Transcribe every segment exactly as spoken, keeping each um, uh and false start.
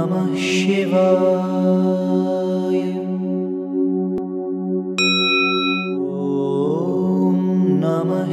नमः शिवाय। ॐ नमः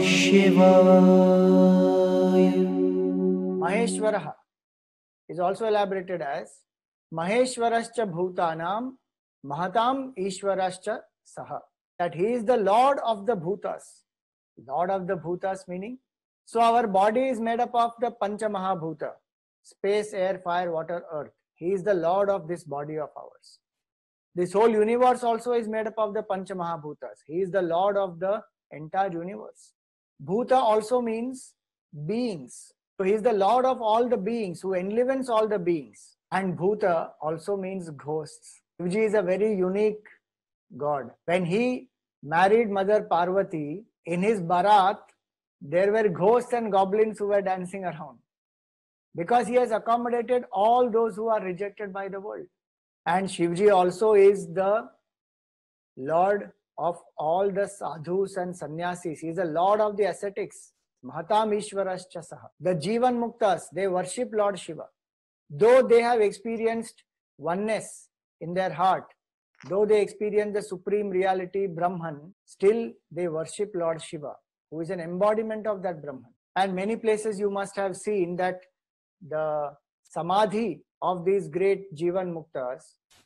शिवाय। Maheshwarah is also elaborated as Maheshwarascha Bhutanam Mahatam Ishwarascha Saha. That he is the Lord of the Bhutas. Lord of the Bhutas meaning, so our body is made up of the Pancha Mahabhuta, space, air, fire, water, earth. He is the Lord of this body of ours. This whole universe also is made up of the Pancha Mahabhutas. He is the Lord of the entire universe. Bhuta also means beings. So he is the Lord of all the beings who enlivens all the beings. And Bhuta also means ghosts. Shivji is a very unique God. When he married Mother Parvati, in his Bharat, there were ghosts and goblins who were dancing around. Because he has accommodated all those who are rejected by the world. And Shivji also is the Lord of all the sadhus and sannyasis. He is the Lord of the ascetics. Mahatam Ishwarascha Saha. The Jivan Muktas, they worship Lord Shiva. Though they have experienced oneness in their heart, though they experience the supreme reality Brahman, still they worship Lord Shiva, who is an embodiment of that Brahman. And many places you must have seen that the samadhi of these great Jivan Muktas,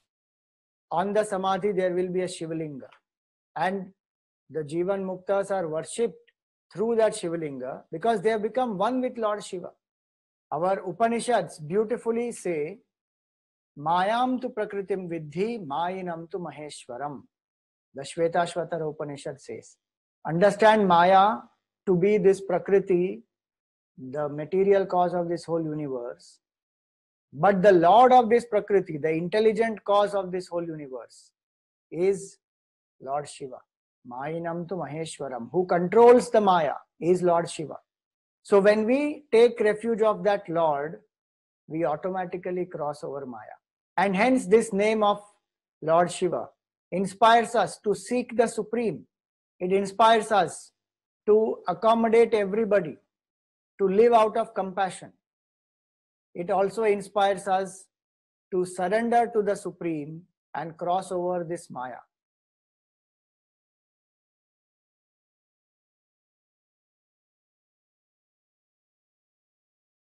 on the samadhi there will be a Shivalinga. And the Jivan Muktas are worshipped through that Shivalinga because they have become one with Lord Shiva. Our Upanishads beautifully say, Mayam tu prakritim vidhi, mayinam tu maheshwaram. The Shvetashvatara Upanishad says, understand Maya to be this Prakriti, the material cause of this whole universe. But the Lord of this Prakriti, the intelligent cause of this whole universe, is Lord Shiva. Mayinam tu maheshwaram. Who controls the Maya is Lord Shiva. So when we take refuge of that Lord, we automatically cross over Maya. And hence this name of Lord Shiva inspires us to seek the Supreme. It inspires us to accommodate everybody, to live out of compassion. It also inspires us to surrender to the Supreme and cross over this Maya.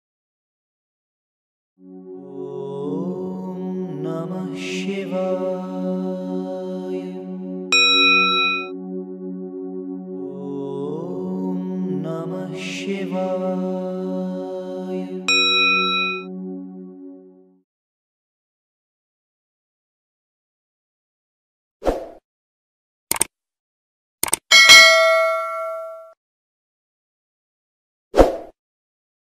ॐ नमः शिवाय।